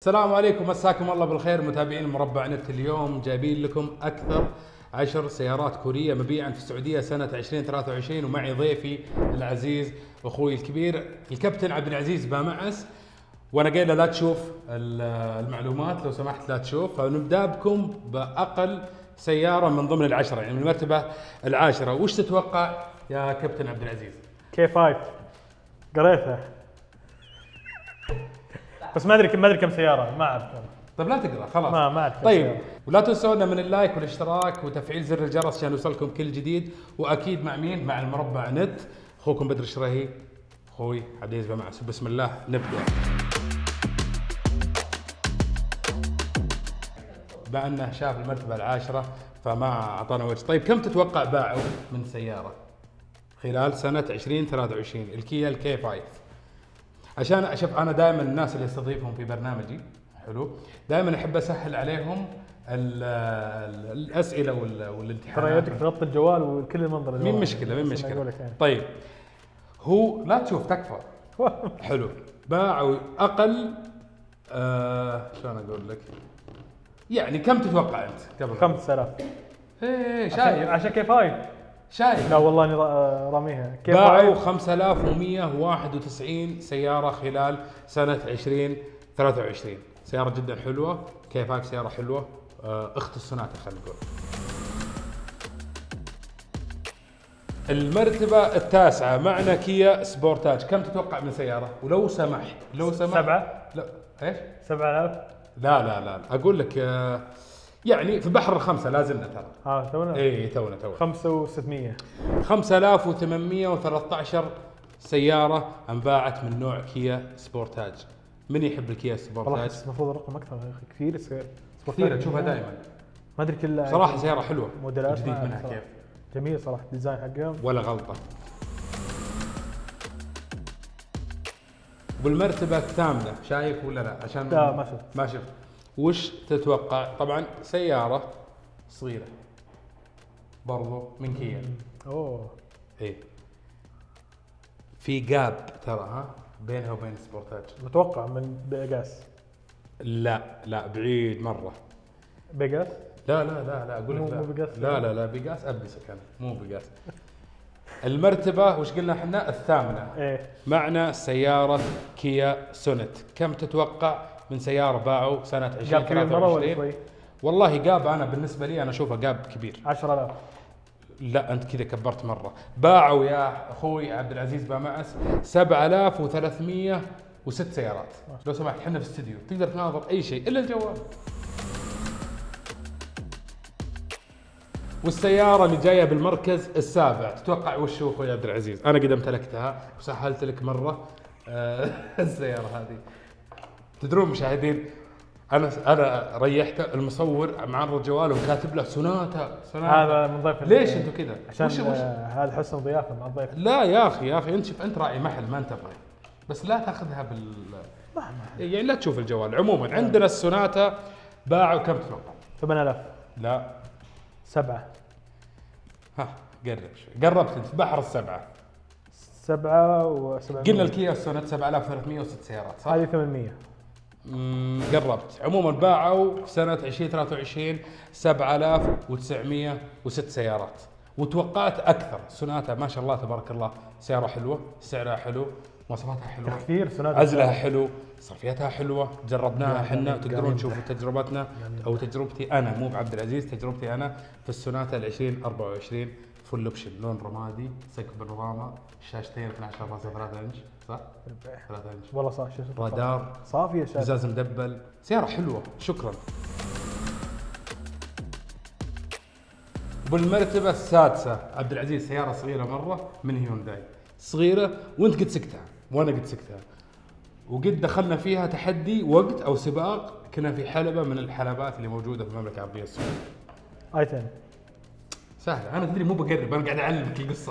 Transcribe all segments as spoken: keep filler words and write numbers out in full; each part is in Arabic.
السلام عليكم، مساكم الله بالخير متابعين مربع نت. اليوم جايبين لكم اكثر عشر سيارات كورية مبيعا في السعودية سنة عشرين ثلاثة وعشرين، ومعي ضيفي العزيز واخوي الكبير الكابتن عبد العزيز بامعس. وانا قايل له لا تشوف المعلومات لو سمحت لا تشوف، فنبدا بكم باقل سيارة من ضمن العشرة، يعني من المرتبة العاشرة. وش تتوقع يا كابتن عبد العزيز؟ كي خمسة قريتها بس ما ادري ما ادري كم سياره، ما اعرف. طيب لا تقرا خلاص، ما ما اعرف. طيب سيارة. ولا تنسونا من اللايك والاشتراك وتفعيل زر الجرس عشان يوصلكم كل جديد. واكيد مع مين؟ مع المربع نت، اخوكم بدر الشريهي، اخوي عبد العزيز بامعس. بسم الله نبدا. بما انه شاف المرتبه العاشره فما اعطانا وجه. طيب كم تتوقع باعوا من سياره خلال سنه عشرين ثلاثة وعشرين الكيا الكي خمسة؟ عشان اشوف انا دائما الناس اللي استضيفهم في برنامجي حلو دائما احب اسهل عليهم ال ال الاسئله والامتحانات. ترى يدك تغطي الجوال وكل المنظر. مين مشكله مين مشكله يعني. طيب هو لا تشوف تكفى حلو. باعوا اقل آه شلون اقول لك، يعني كم تتوقع انت قبل؟ خمسة آلاف. ايه شايف عشان كي خمسة شايف. لا والله اني راميها. باعوا خمسة آلاف ومئة وواحد وتسعين سيارة خلال سنة عشرين ثلاثة وعشرين. سيارة جدا حلوة، كي خمسة سيارة حلوة، اخت السوناتا خلينا نقول. المرتبة التاسعة معنا كيا سبورتاج. كم تتوقع من سيارة؟ ولو سمحت لو سمحت سبعة. لا ايش؟ سبعة آلاف. لا لا لا اقول لك يعني في بحر الخمسة لازلنا ترى. اه تونا؟ اي تونا تونا. خمسة وستمية. خمسة آلاف وثمانمئة وثلاثة عشر سيارة انباعت من نوع كيا سبورتاج. من يحب الكيا سبورتاج؟ والله المفروض الرقم اكثر يا اخي، كثير يصير. كثير تشوفها دائما. ما ادري كل صراحة سيارة حلوة، موديلات جديد منها كيف. جميل صراحة، ديزاين حقهم ولا غلطة. بالمرتبة الثامنة شايف ولا لا؟ عشان لا ما شفت ما شفت. وش تتوقع؟ طبعا سيارة صغيرة برضو من كيا. اوه ايه في جاب ترى ها بينها وبين سبورتاج. متوقع من بيجاس. لا لا بعيد مرة. بيجاس؟ لا لا لا لا اقول لك لا. لا لا لا بيجاس ابي سكن مو بيجاس. المرتبة وش قلنا احنا؟ الثامنة. ايه معنا سيارة كيا سونت. كم تتوقع من سيارة باعوا سنة عشرين ثلاثة وعشرين؟ والله قاب انا بالنسبة لي انا اشوفه قاب كبير. عشرة آلاف. لا انت كذا كبرت مرة. باعوا يا اخوي عبد العزيز بامعس سبعة آلاف وثلاثمئة وست سيارات. لو سمحت احنا في استديو تقدر تناظر اي شيء الا الجوال. والسيارة اللي جاية بالمركز السابع تتوقع وش هو اخوي عبد العزيز؟ انا قد امتلكتها وسهلت لك مرة آه السيارة هذه. تدرون مشاهدين انا انا ريحت المصور معرض جواله وكاتب له سوناتا سوناتا. هذا من ضيف. ليش انتم كذا؟ عشان وش وش؟ هذا حسن ضيافة مع الضيف. لا يا اخي يا اخي انت شوف انت راعي محل ما انت تبغى، بس لا تاخذها بال يعني لا تشوف الجوال. عموما عندنا السوناتا باعوا كم تتوقع؟ ثمانية آلاف. لا سبعة. ها قرب شوي، قربت انت في بحر السبعة. سبعة وسبعمية. قلنا الكيا سونات سبعة آلاف وثلاثمئة وست سيارات صح؟ هذه ثمانمية. امم قربت. عموما باعوا في سنة عشرين ثلاثة وعشرين سبعة آلاف وتسعمئة وست سيارات. وتوقعت اكثر. سوناتا ما شاء الله تبارك الله سيارة حلوة، سعرها حلو، مواصفاتها حلوة كثير. سوناتا عزلها حلو، صرفياتها حلوة، جربناها احنا تقدرون تشوفوا تجربتنا او تجربتي انا مو بعبد العزيز، تجربتي انا في السوناتا العشرين أربعة وعشرين فل اوبشن، لون رمادي، سقف بانوراما، شاشتين اثني عشر فاصلة ثلاثة انش صح؟ ثلاثة انش والله صح. رادار صافية شاشة، ازاز مدبل، سيارة حلوة. شكرا. بالمرتبة السادسة عبد العزيز سيارة صغيرة مرة من هيونداي، صغيرة وانت قد سكتها وانا قد سكتها، وقد دخلنا فيها تحدي وقت او سباق، كنا في حلبة من الحلبات اللي موجودة في المملكة العربية السعودية. اي عشرة. سهلة، انا تدري مو بقرب، انا قاعد اعلمك القصة.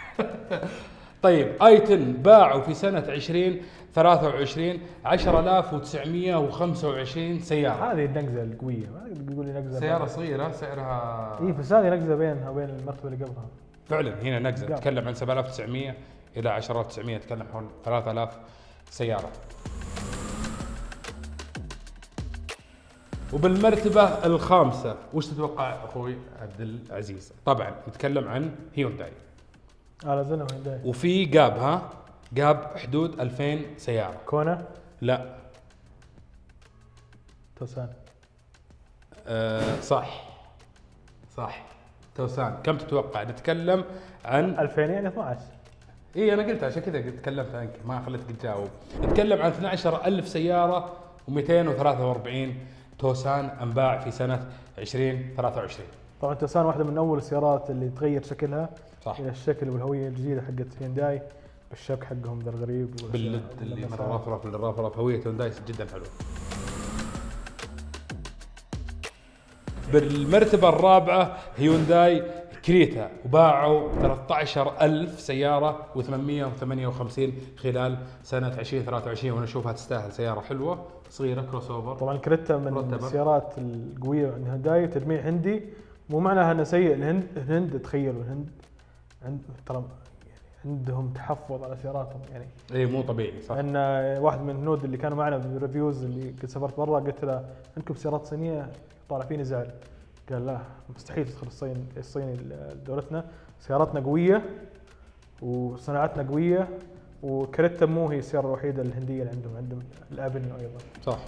طيب اي عشرة باعوا في سنة عشرين ثلاثة وعشرين عشرة آلاف وتسعمئة وخمسة وعشرين سيارة. هذه النقزة القوية، ما تقول لي نقزة. سيارة صغيرة سعرها اي بس هذه نقزة بينها وبين المرتبة اللي قبلها. فعلا هنا نقزة، نتكلم عن سبعة آلاف وتسعمئة الى عشرة آلاف وتسعمئة، نتكلم حول ثلاثة آلاف سيارة. وبالمرتبة الخامسة وش تتوقع أخوي عبد العزيز؟ طبعا نتكلم عن هيونداي. على زلمه هيونداي. وفي جاب ها جاب حدود ألفين سيارة. كونا. لا. توسان. أه صح صح توسان. كم تتوقع؟ نتكلم عن ألفين يعني اثنا عشر. اي انا قلت عشان كذا تكلمت عنك ما خليتك تجاوب. نتكلم عن اثنا عشر ألف سيارة ومئتين وثلاثة وأربعين توسان انباع في سنة عشرين ثلاثة وعشرين. طبعا توسان واحده من اول السيارات اللي تغير شكلها صح. الى الشكل والهويه الجديده حقت هيونداي بالشبك حقهم ذا الغريب باللد اللي مره رفرف اللي رفرف. هويه هيونداي جدا حلوه. بالمرتبة الرابعة هيونداي كريتا وباعوا ثلاثة عشر ألف سيارة وثمانمئة وثمانية وخمسين خلال سنة عشرين ثلاثة وعشرين وانا اشوفها تستاهل. سيارة حلوة صغيرة كروس اوفر. طبعا الكريتا من مرتبة. السيارات القويه عند هيونداي تجميع هندي مو معناها انه سيء. الهند الهند تخيلوا الهند عند ترى عندهم تحفظ على سياراتهم يعني. اي مو طبيعي صح. ان واحد من الهنود اللي كانوا معنا بالريفيوز اللي كنت سافرت برا قلت له عندكم سيارات صينيه؟ طالع فيني زعل. قال لا مستحيل تدخل الصين الصيني دولتنا. سياراتنا قويه وصناعتنا قويه وكريتا مو هي السياره الوحيده الهنديه اللي عندهم عندهم الافنيو ايضا. صح.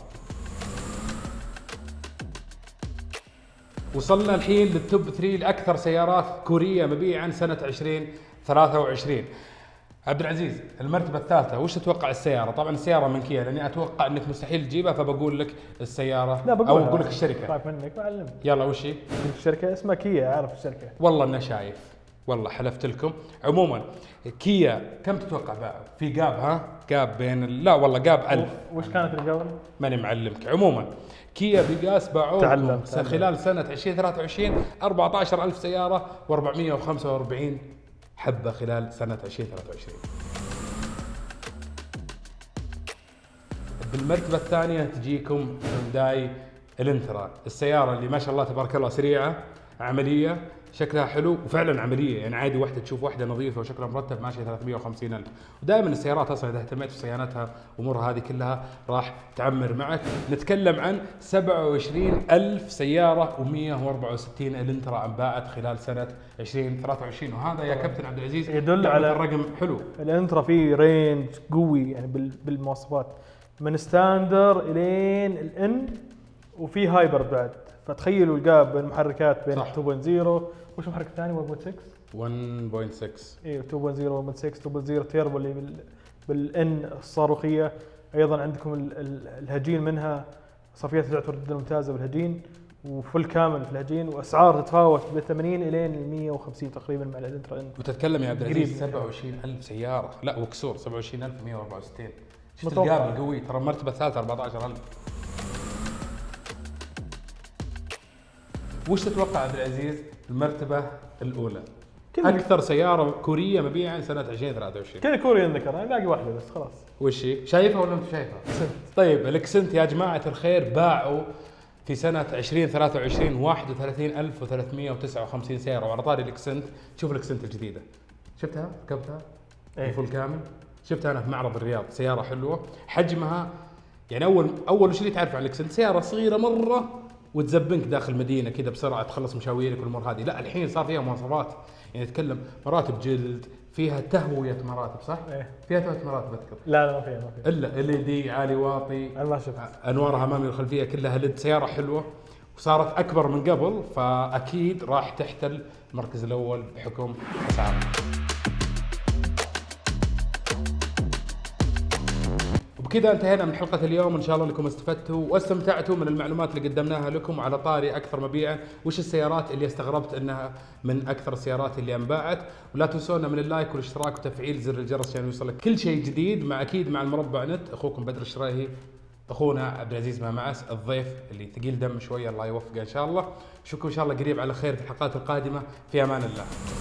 وصلنا الحين للتوب ثلاثة لاكثر سيارات كوريه مبيعا سنه عشرين ثلاثة وعشرين. عبد العزيز المرتبة الثالثة وش تتوقع السيارة؟ طبعا السيارة من كيا لاني اتوقع انك مستحيل تجيبها فبقول لك السيارة. لا او بقول لك الشركة. خايف منك معلم. يلا وش هي؟ الشركة اسمها كيا. عارف الشركة؟ والله اني شايف والله حلفت لكم. عموما كيا كم تتوقع باعوا؟ في جاب ها؟ جاب بين ال... لا والله جاب ألف. وش كانت الجولة؟ ماني معلمك. عموما كيا بقاس باعوا تعلم خلال سنة عشرين ثلاثة وعشرين أربعة عشر ألف سيارة وأربعمئة وخمسة وأربعين حبة خلال سنة عشرين ثلاثة وعشرين. بالمرتبة الثانية تجيكم هيونداي الانترا. السيارة اللي ما شاء الله تبارك الله سريعة عملية شكلها حلو وفعلا عملية يعني عادي واحدة تشوف واحدة نظيفة وشكلها مرتب ماشية ثلاثمئة وخمسين ألف. ودائما السيارات أصلا إذا اهتميت في صيانتها وأمورها هذه كلها راح تعمر معك. نتكلم عن سبعة وعشرين ألف سيارة ومئة وأربعة وستين الانترا انباعت خلال سنة عشرين ثلاثة وعشرين. وهذا يا كابتن عبد العزيز يدل على الرقم حلو. الانترا فيه رينج قوي يعني بالمواصفات من ستاندر الين الان وفي هايبر بعد. فتخيلوا الجاب بين المحركات بين اثنين نقطة صفر. وش المحرك الثاني؟ واحد نقطة ستة. واحد نقطة ستة. ايوه اثنين نقطة صفر واحد نقطة ستة اثنين نقطة صفر تيربو اللي بال بالان الصاروخيه. ايضا عندكم ال ال الهجين منها صفيات تعتبر جدا ممتازه بالهجين وفل كامل في الهجين. واسعار تتفاوت من ثمانين الين مئة وخمسين تقريبا مع الانترا. وتتكلم يا عبد العزيز سبعة وعشرين ألف سياره لا وكسور سبعة وعشرين ألف ومئة وأربعة وستين. شفت الجاب القوي ترى. المرتبه الثالثه أربعة عشر ألف. وش تتوقع عبد العزيز المرتبة الأولى؟ أكثر سيارة كورية مبيعاً سنة عشرين ثلاثة وعشرين. كذا كوري انذكر انا باقي واحدة بس خلاص. وش هي؟ شايفها ولا أنت شايفها؟ طيب الإكسنت يا جماعة الخير باعوا في سنة عشرين ثلاثة وعشرين واحد وثلاثين ألف وثلاثمئة وتسعة وخمسين سيارة. وعلى طاري الإكسنت شوف الإكسنت الجديدة شفتها؟ ركبتها؟ ايه فول كامل. شفتها أنا في معرض الرياض. سيارة حلوة حجمها يعني أول أول شيء تعرف عن الإكسنت سيارة صغيرة مرة وتزبنك داخل المدينه كذا بسرعه تخلص مشاويرك والامور هذه. لا الحين صار فيها مواصفات يعني نتكلم مراتب جلد فيها تهويه مراتب صح؟ ايه فيها ثلاث مراتب اذكر. لا لا ما فيها ما فيها الا ال دي عالي واطي. انا ما شفت. انوارها اماميه والخلفيه كلها لد. سياره حلوه وصارت اكبر من قبل فاكيد راح تحتل المركز الاول بحكم اسعارها. وبكذا انتهينا من حلقة اليوم. ان شاء الله انكم استفدتوا واستمتعتوا من المعلومات اللي قدمناها لكم على طاري اكثر مبيعا. وش السيارات اللي استغربت انها من اكثر السيارات اللي انباعت. ولا تنسونا من اللايك والاشتراك وتفعيل زر الجرس عشان يوصلك كل شيء جديد مع اكيد مع المربع نت. اخوكم بدر الشرايهي. اخونا عبد العزيز مامعس الضيف اللي ثقيل دم شويه الله يوفقه ان شاء الله. اشوفكم ان شاء الله قريب على خير في الحلقات القادمه. في امان الله.